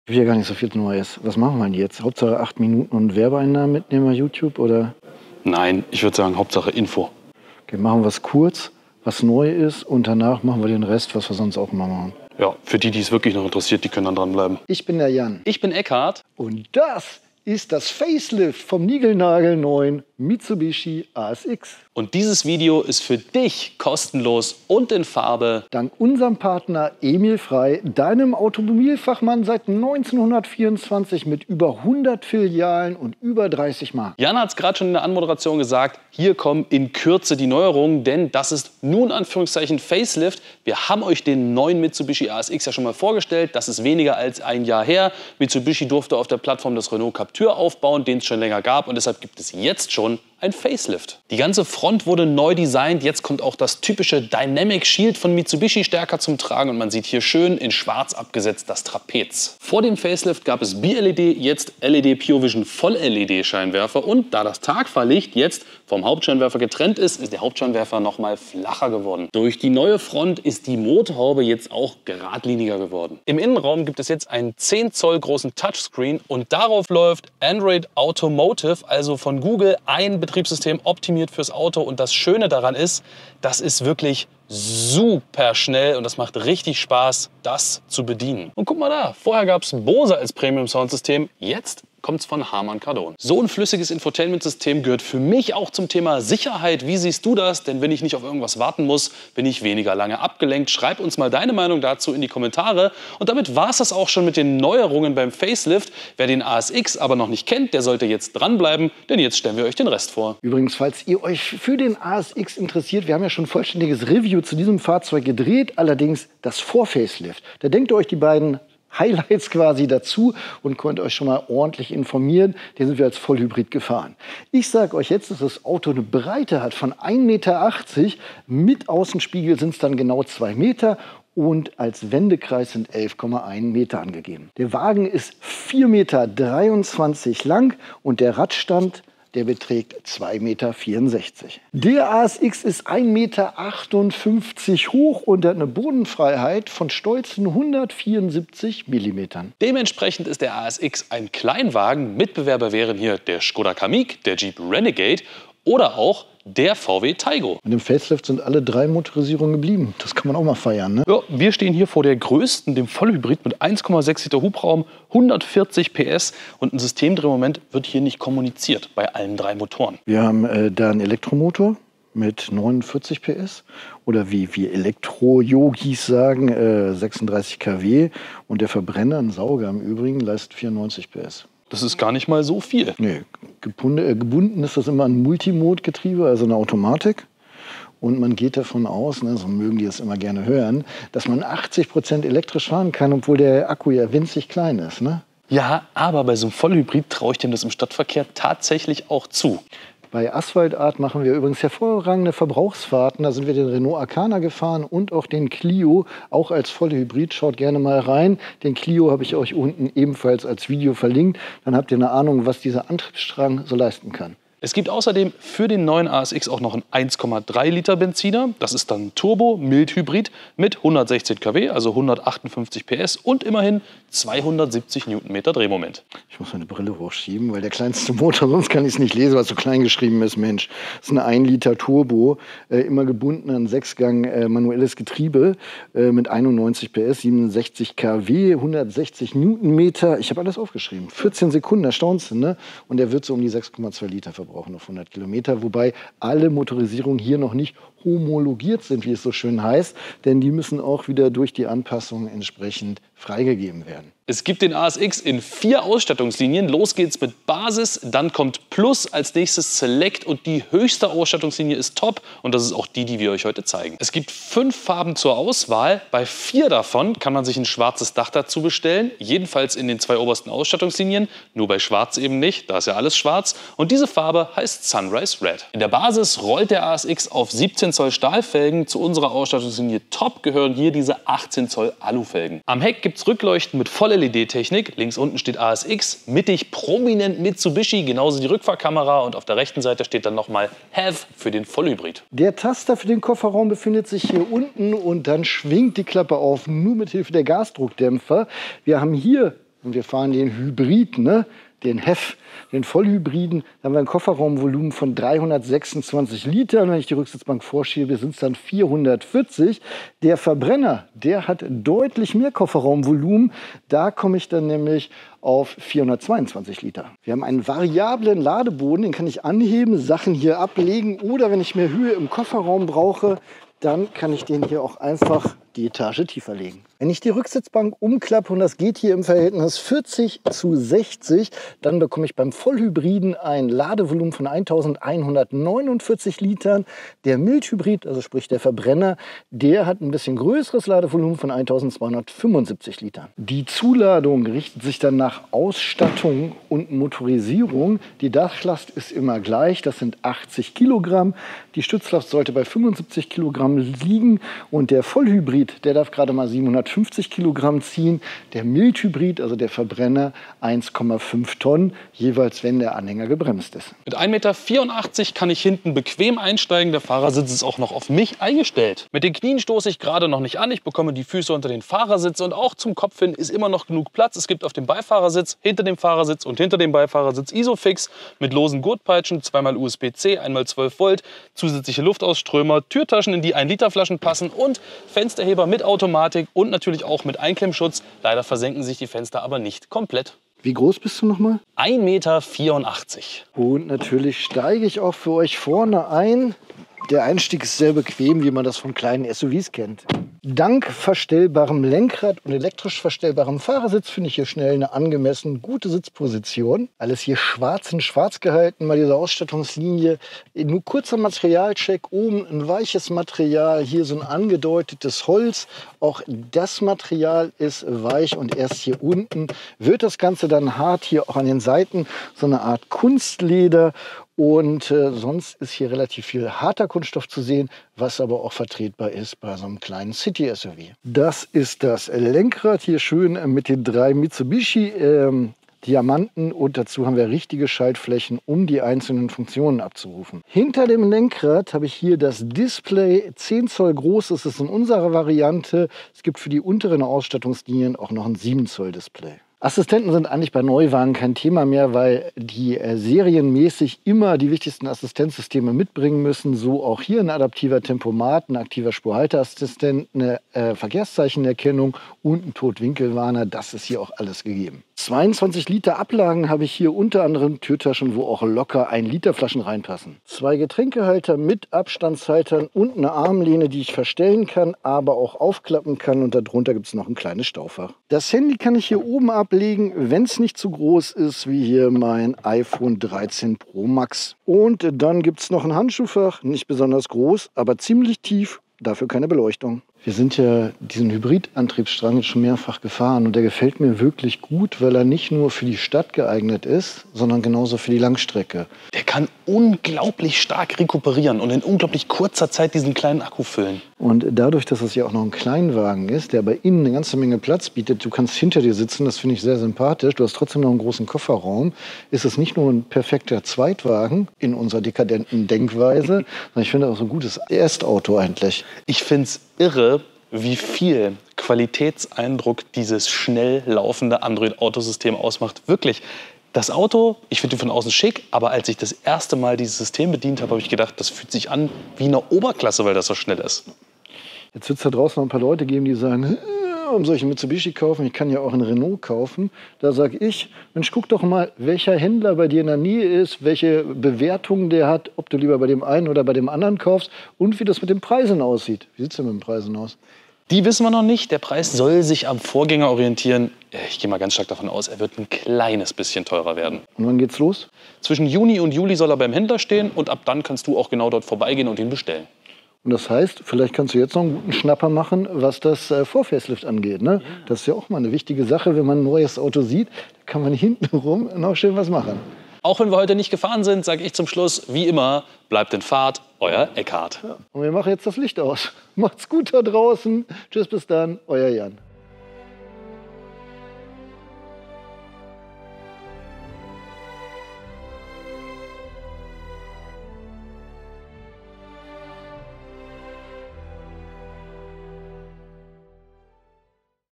Ich will ja gar nicht so viel Neues. Was machen wir denn jetzt? Hauptsache 8 Minuten und Werbeeinnahmen mitnehmen bei YouTube, oder? Nein, ich würde sagen, Hauptsache Info. Okay, machen wir es kurz, was neu ist, und danach machen wir den Rest, was wir sonst auch immer machen. Ja, für die, die es wirklich noch interessiert, die können dann dranbleiben. Ich bin der Jan. Ich bin Eckhard. Und das ist das Facelift vom niegelnagelneuen Mitsubishi ASX. Und dieses Video ist für dich kostenlos und in Farbe. Dank unserem Partner Emil Frey, deinem Automobilfachmann seit 1924 mit über 100 Filialen und über 30 Marken. Jan hat es gerade schon in der Anmoderation gesagt, hier kommen in Kürze die Neuerungen, denn das ist nun Anführungszeichen Facelift. Wir haben euch den neuen Mitsubishi ASX ja schon mal vorgestellt. Das ist weniger als ein Jahr her. Mitsubishi durfte auf der Plattform des Renault Captur aufbauen, den es schon länger gab, und deshalb gibt es jetzt schon ein Facelift. Die ganze Front wurde neu designt. Jetzt kommt auch das typische Dynamic Shield von Mitsubishi stärker zum Tragen und man sieht hier schön in schwarz abgesetzt das Trapez. Vor dem Facelift gab es BLED, jetzt LED Pure Vision Voll-LED Scheinwerfer, und da das Tagfahrlicht jetzt vom Hauptscheinwerfer getrennt ist, ist der Hauptscheinwerfer noch mal flacher geworden. Durch die neue Front ist die Motorhaube jetzt auch geradliniger geworden. Im Innenraum gibt es jetzt einen 10 Zoll großen Touchscreen und darauf läuft Android Automotive, also von Google, ein Betriebssystem optimiert fürs Auto, und das Schöne daran ist, das ist wirklich super schnell und das macht richtig Spaß, das zu bedienen. Und guck mal da, vorher gab es Bose als Premium Soundsystem, jetzt kommt es von Harman Kardon. So ein flüssiges Infotainment-System gehört für mich auch zum Thema Sicherheit. Wie siehst du das? Denn wenn ich nicht auf irgendwas warten muss, bin ich weniger lange abgelenkt. Schreib uns mal deine Meinung dazu in die Kommentare. Und damit war es das auch schon mit den Neuerungen beim Facelift. Wer den ASX aber noch nicht kennt, der sollte jetzt dranbleiben, denn jetzt stellen wir euch den Rest vor. Übrigens, falls ihr euch für den ASX interessiert, wir haben ja schon ein vollständiges Review zu diesem Fahrzeug gedreht, allerdings das Vor-Facelift. Da denkt ihr euch die beiden Highlights quasi dazu und könnt euch schon mal ordentlich informieren. Den sind wir als Vollhybrid gefahren. Ich sage euch jetzt, dass das Auto eine Breite hat von 1,80 Meter. Mit Außenspiegel sind es dann genau 2 Meter. Und als Wendekreis sind 11,1 Meter angegeben. Der Wagen ist 4,23 Meter lang und der Radstand, der beträgt 2,64 Meter. Der ASX ist 1,58 Meter hoch und hat eine Bodenfreiheit von stolzen 174 Millimetern. Dementsprechend ist der ASX ein Kleinwagen. Mitbewerber wären hier der Skoda Kamiq, der Jeep Renegade oder auch der VW Taygo. Und im Facelift sind alle 3 Motorisierungen geblieben. Das kann man auch mal feiern, ne? Ja, wir stehen hier vor der größten, dem Vollhybrid mit 1,6 Liter Hubraum, 140 PS, und ein Systemdrehmoment wird hier nicht kommuniziert bei allen 3 Motoren. Wir haben da einen Elektromotor mit 49 PS oder wie Elektro-Yogis sagen, 36 kW, und der Verbrenner, ein Sauger im Übrigen, leistet 94 PS. Das ist gar nicht mal so viel. Nee, gebunden ist das immer ein Multimod-Getriebe, also eine Automatik. Und man geht davon aus, ne, so mögen die das immer gerne hören, dass man 80% elektrisch fahren kann, obwohl der Akku ja winzig klein ist, ne? Ja, aber bei so einem Vollhybrid traue ich dem das im Stadtverkehr tatsächlich auch zu. Bei Asphaltart machen wir übrigens hervorragende Verbrauchsfahrten. Da sind wir den Renault Arcana gefahren und auch den Clio, auch als Vollhybrid. Schaut gerne mal rein. Den Clio habe ich euch unten ebenfalls als Video verlinkt. Dann habt ihr eine Ahnung, was dieser Antriebsstrang so leisten kann. Es gibt außerdem für den neuen ASX auch noch einen 1,3 Liter Benziner. Das ist dann Turbo-Mild-Hybrid mit 116 kW, also 158 PS und immerhin 270 Newtonmeter Drehmoment. Ich muss meine Brille hochschieben, weil der kleinste Motor, sonst kann ich es nicht lesen, was so klein geschrieben ist. Mensch, das ist eine 1 Liter Turbo, immer gebunden an 6-Gang manuelles Getriebe mit 91 PS, 67 kW, 160 Newtonmeter. Ich habe alles aufgeschrieben. 14 Sekunden, erstaunst du, ne? Und der wird so um die 6,2 Liter verbrauchen auf 100 Kilometer, wobei alle Motorisierungen hier noch nicht homologiert sind, wie es so schön heißt, denn die müssen auch wieder durch die Anpassung entsprechend freigegeben werden. Es gibt den ASX in 4 Ausstattungslinien. Los geht's mit Basis, dann kommt Plus, als nächstes Select und die höchste Ausstattungslinie ist Top und das ist auch die, die wir euch heute zeigen. Es gibt 5 Farben zur Auswahl. Bei 4 davon kann man sich ein schwarzes Dach dazu bestellen, jedenfalls in den 2 obersten Ausstattungslinien, nur bei Schwarz eben nicht, da ist ja alles schwarz, und diese Farbe heißt Sunrise Red. In der Basis rollt der ASX auf 17 Zoll Stahlfelgen. Zu unserer Ausstattungslinie Top gehören hier diese 18 Zoll Alufelgen. Am Heck gibt es Rückleuchten mit Voll-LED-Technik. Links unten steht ASX, mittig prominent Mitsubishi, genauso die Rückfahrkamera, und auf der rechten Seite steht dann nochmal Have für den Vollhybrid. Der Taster für den Kofferraum befindet sich hier unten und dann schwingt die Klappe auf, nur mit Hilfe der Gasdruckdämpfer. Wir haben hier und wir fahren den Hybrid, ne? Den HEV, den Vollhybriden, da haben wir ein Kofferraumvolumen von 326 Litern. Wenn ich die Rücksitzbank vorschiebe, sind es dann 440. Der Verbrenner, der hat deutlich mehr Kofferraumvolumen. Da komme ich dann nämlich auf 422 Liter. Wir haben einen variablen Ladeboden, den kann ich anheben, Sachen hier ablegen oder wenn ich mehr Höhe im Kofferraum brauche, dann kann ich den hier auch einfach die Etage tiefer legen. Wenn ich die Rücksitzbank umklappe, und das geht hier im Verhältnis 40:60, dann bekomme ich beim Vollhybriden ein Ladevolumen von 1149 Litern. Der Mildhybrid, also sprich der Verbrenner, der hat ein bisschen größeres Ladevolumen von 1275 Litern. Die Zuladung richtet sich dann nach Ausstattung und Motorisierung. Die Dachlast ist immer gleich, das sind 80 Kilogramm. Die Stützlast sollte bei 75 Kilogramm liegen und der Vollhybrid, der darf gerade mal 750 Kilogramm ziehen. Der Mildhybrid, also der Verbrenner, 1,5 Tonnen, jeweils wenn der Anhänger gebremst ist. Mit 1,84 Meter kann ich hinten bequem einsteigen. Der Fahrersitz ist auch noch auf mich eingestellt. Mit den Knien stoße ich gerade noch nicht an. Ich bekomme die Füße unter den Fahrersitz und auch zum Kopf hin ist immer noch genug Platz. Es gibt auf dem Beifahrersitz, hinter dem Fahrersitz und hinter dem Beifahrersitz Isofix mit losen Gurtpeitschen, zweimal USB-C, einmal 12 Volt, zusätzliche Luftausströmer, Türtaschen, in die 1-Liter-Flaschen passen und Fensterheber mit Automatik und natürlich auch mit Einklemmschutz. Leider versenken sich die Fenster aber nicht komplett. Wie groß bist du nochmal? 1,84 Meter. Und natürlich steige ich auch für euch vorne ein. Der Einstieg ist sehr bequem, wie man das von kleinen SUVs kennt. Dank verstellbarem Lenkrad und elektrisch verstellbarem Fahrersitz finde ich hier schnell eine angemessen gute Sitzposition. Alles hier schwarz in schwarz gehalten, mal diese Ausstattungslinie. Nur kurzer Materialcheck, oben ein weiches Material, hier so ein angedeutetes Holz. Auch das Material ist weich und erst hier unten wird das Ganze dann hart, hier auch an den Seiten so eine Art Kunstleder. Und sonst ist hier relativ viel harter Kunststoff zu sehen, was aber auch vertretbar ist bei so einem kleinen City-SUV. Das ist das Lenkrad hier schön mit den 3 Mitsubishi Diamanten und dazu haben wir richtige Schaltflächen, um die einzelnen Funktionen abzurufen. Hinter dem Lenkrad habe ich hier das Display, 10 Zoll groß ist es in unserer Variante. Es gibt für die unteren Ausstattungslinien auch noch ein 7 Zoll Display. Assistenten sind eigentlich bei Neuwagen kein Thema mehr, weil die serienmäßig immer die wichtigsten Assistenzsysteme mitbringen müssen. So auch hier ein adaptiver Tempomat, ein aktiver Spurhalteassistent, eine Verkehrszeichenerkennung und ein Totwinkelwarner. Das ist hier auch alles gegeben. 22 Liter Ablagen habe ich hier, unter anderem Türtaschen, wo auch locker 1 Liter Flaschen reinpassen. 2 Getränkehalter mit Abstandshaltern und eine Armlehne, die ich verstellen kann, aber auch aufklappen kann. Und darunter gibt es noch ein kleines Staufach. Das Handy kann ich hier oben ablegen, wenn es nicht zu groß ist, wie hier mein iPhone 13 Pro Max. Und dann gibt es noch ein Handschuhfach, nicht besonders groß, aber ziemlich tief, dafür keine Beleuchtung. Wir sind ja diesen Hybridantriebsstrang jetzt schon mehrfach gefahren und der gefällt mir wirklich gut, weil er nicht nur für die Stadt geeignet ist, sondern genauso für die Langstrecke. Der kann unglaublich stark rekuperieren und in unglaublich kurzer Zeit diesen kleinen Akku füllen. Und dadurch, dass es ja auch noch ein Kleinwagen ist, der aber innen eine ganze Menge Platz bietet, du kannst hinter dir sitzen, das finde ich sehr sympathisch, du hast trotzdem noch einen großen Kofferraum, ist es nicht nur ein perfekter Zweitwagen in unserer dekadenten Denkweise, sondern ich finde auch so ein gutes Erstauto eigentlich. Ich finde es irre, wie viel Qualitätseindruck dieses schnell laufende Android-Autosystem ausmacht. Wirklich, das Auto, ich finde ihn von außen schick, aber als ich das erste Mal dieses System bedient habe, habe ich gedacht, das fühlt sich an wie eine Oberklasse, weil das so schnell ist. Jetzt wird es da draußen noch ein paar Leute geben, die sagen, warum soll ich einen Mitsubishi kaufen? Ich kann ja auch einen Renault kaufen. Da sage ich, Mensch, guck doch mal, welcher Händler bei dir in der Nähe ist, welche Bewertungen der hat, ob du lieber bei dem einen oder bei dem anderen kaufst und wie das mit den Preisen aussieht. Wie sieht es denn mit den Preisen aus? Die wissen wir noch nicht. Der Preis soll sich am Vorgänger orientieren. Ich gehe mal ganz stark davon aus, er wird ein kleines bisschen teurer werden. Und wann geht's los? Zwischen Juni und Juli soll er beim Händler stehen und ab dann kannst du auch genau dort vorbeigehen und ihn bestellen. Und das heißt, vielleicht kannst du jetzt noch einen guten Schnapper machen, was das Vor-Facelift angeht. Ne? Ja. Das ist ja auch mal eine wichtige Sache, wenn man ein neues Auto sieht, da kann man hintenrum noch schön was machen. Auch wenn wir heute nicht gefahren sind, sage ich zum Schluss, wie immer, bleibt in Fahrt, euer Eckhard. Ja. Und wir machen jetzt das Licht aus. Macht's gut da draußen. Tschüss, bis dann, euer Jan.